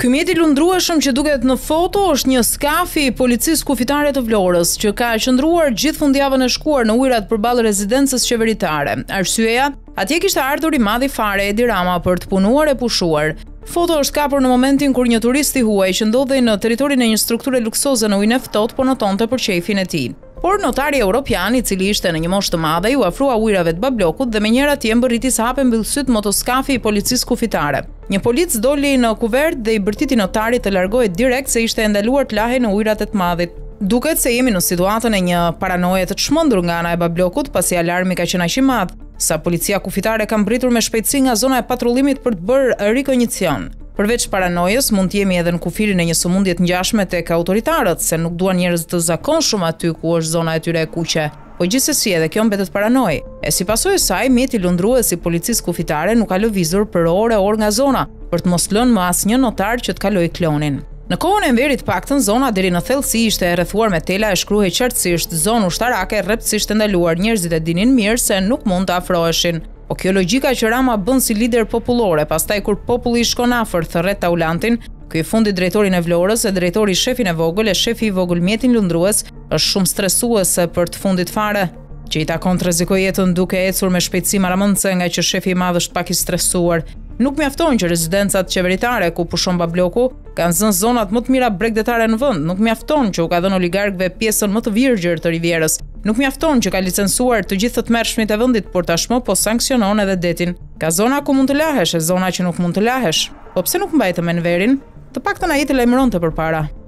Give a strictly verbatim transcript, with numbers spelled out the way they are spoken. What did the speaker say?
Ky mjet i lundrueshëm që duket në foto është një skafi policisë kufitare të Vlorës, që ka qëndruar gjithë fundjavën e shkuar në ujërat përballë rezidencës qeveritare. Arsyeja, atje kishte ardhur i madhi fare Edi Rama për të punuar e pushuar. Foto është kapur në momentin kur një turist i huaj që ndodhej në territorin e një strukture luksoze në ujin e ftohtë po notonte për qejfin e tij. Por notari evropian, i cili ishte në një moshë të madhe, ju afrua ujrave të bablokut dhe menjëherë atje mbërriti sa hape mbyll syt motoskafi i policisë kufitare. Një polic doli në kuvert dhe i bërtiti notarit të largohej direkt se ishte ndaluar të lahej në ujrat e të madhit. Duket se jemi në situatën e një paranoje të çmendur nga ana e bablokut, pasi alarmi ka qenë aq i madh, sa policia kufitare ka mbritur me shpejtësi nga zona e patrullimit për të bërë rikognicion. Përveç paranojës, mund të jemi edhe në kufirin e një sëmundje të ngjashme tek autoritarët, se nuk duan njerëz të zakonshëm aty ku është zona e tyre e kuqe. Po gjithsesi edhe kjo mbetet paranojë. E si pasojë e saj, mjeti lundrues i policisë kufitare nuk ka lëvizur për orë e orë nga zona, për të mos lënë më asnjë notar që të kalojë klonin. Në kohën e Enverit paktën zona deri në thellësi ishte e rrethuar me tela e shkruhej qartësisht zonë ushtarake rreptësisht e ndaluar, njerëzit e dinin mirë se nuk mund të afroheshin. Po kjo logjika që Rama bën si lider popullore, pastaj kur populli i shkon afër thërret taulantin, ky i fundit drejtorin e Vlorës e drejtori shefin e vogël e shefi i vogël mjetin lundrues, është shumë stresuese për të fundit fare, që i takon të rrezikojë jetën duke ecur me shpejtësi maramendse nga që shefi i madh është pak i stresuar. Nuk mjafton që rezidencat qeveritare ku pushon babloku kanë zënë zonat më të mira bregdetare në vend. Nuk mjafton që u ka dhënë oligarkëve pjesën më të virgjër të Rivierës. Nuk mjafton që ka licencuar të gjithë të tmerrshmit e vendit, por tashmë po sanksionon edhe detin. Ka zona ku mund të lahesh e zona që nuk mund të lahesh. Po pse nuk mbajtë me Enverin? Të paktën ai të lajmëronte përpara.